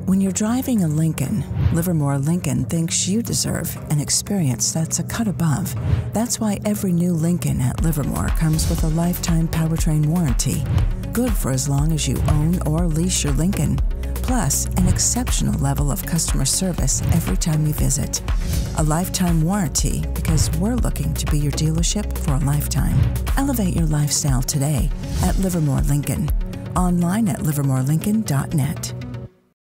When you're driving a Lincoln, Livermore Lincoln thinks you deserve an experience that's a cut above. That's why every new Lincoln at Livermore comes with a Lifetime Powertrain Warranty. Good for as long as you own or lease your Lincoln. Plus, an exceptional level of customer service every time you visit. A lifetime warranty because we're looking to be your dealership for a lifetime. Elevate your lifestyle today at Livermore Lincoln. Online at livermorelincoln.net.